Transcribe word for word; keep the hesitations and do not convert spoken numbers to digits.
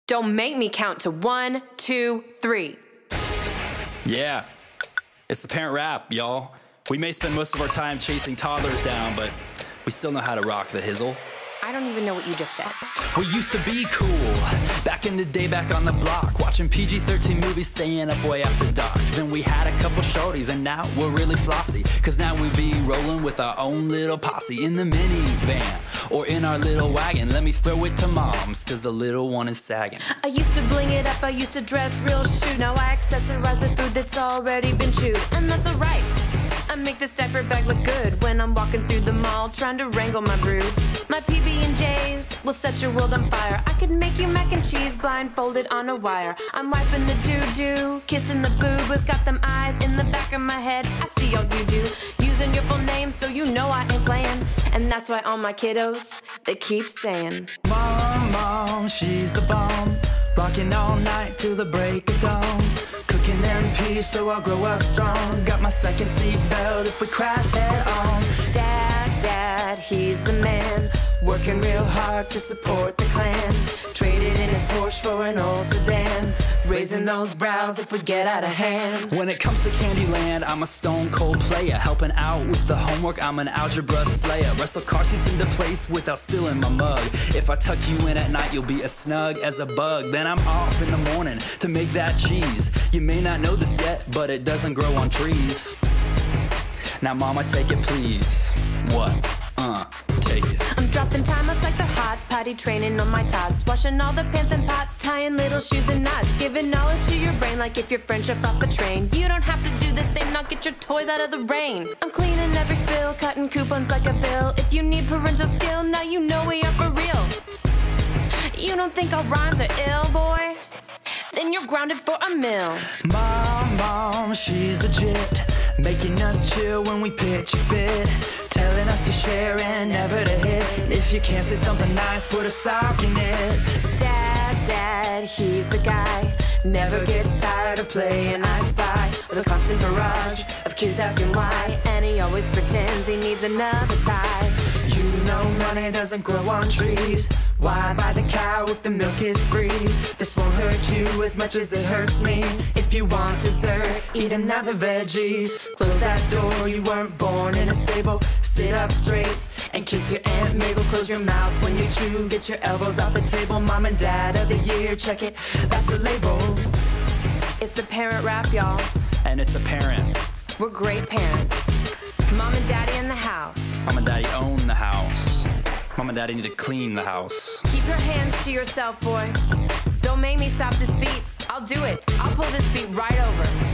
Don't make me count to one, two, three. Yeah, it's the parent rap, y'all. We may spend most of our time chasing toddlers down, but we still know how to rock the hizzle. I don't even know what you just said. We used to be cool, back in the day, back on the block, watching P G thirteen movies, staying up way after dark. Then we had a couple shorties, and now we're really flossy, cause now we be rolling with our own little posse in the minivan, or in our little wagon. Let me throw it to moms, cause the little one is sagging. I used to bling it up, I used to dress real shoe. Now I accessorize the food that's already been chewed, and that's alright. I make this diaper bag look good when I'm walking through the mall trying to wrangle my brood. My P B and J's will set your world on fire. I could make you mac and cheese blindfolded on a wire. I'm wiping the doo-doo, kissing the boob, who's got them eyes in the back of my head. I see all you do, using your full name so you know I ain't playing. And that's why all my kiddos, they keep saying, Mom, Mom, she's the bomb, rocking all night till the break of dawn. Cooking in peace so I'll grow up strong. Got my second seat belt if we crash head on. Dad, Dad, he's the man, working real hard to support the clan. Traded in his Porsche for an old sedan, raising those brows if we get out of hand. When it comes to Candyland, I'm a stone cold player, helping out with the homework, I'm an algebra slayer. Wrestle car seats into place without spilling my mug. If I tuck you in at night, you'll be as snug as a bug. Then I'm off in the morning to make that cheese. You may not know this yet, but it doesn't grow on trees. Now mama, take it please. What? Uh, take it. I'm dropping timers like the hot potty training on my tots, washing all the pans and pots, tying little shoes and knots, giving knowledge to your brain like if you're friendship off a train. You don't have to do the same, now get your toys out of the rain. I'm cleaning every spill, cutting coupons like a bill. If you need parental skill, now you know we are for real. You don't think our rhymes are ill, boy? Then you're grounded for a mill. Mom, Mom, she's legit, making us chill when we pitch a fit, telling us to share and never to hit. If you can't say something nice, put a sock in it. Dad, Dad, he's the guy, never gets tired of playing I Spy, with a constant barrage of kids asking why, and he always pretends he needs another tie. You know money doesn't grow on trees. Why buy the cow if the milk is free? This won't hurt you as much as it hurts me. If you want dessert, eat another veggie. Close that door, you weren't born in a stable. Sit up straight and kiss your Aunt Mabel. Close your mouth when you chew, get your elbows off the table. Mom and Dad of the year, check it, that's the label. It's the parent rap, y'all. And it's a parent. We're great parents. Mom and Daddy in the house. Mom and Daddy own the house. Mom and Daddy need to clean the house. Keep your hands to yourself, boy. Don't make me stop this beat. I'll do it. I'll pull this beat right over.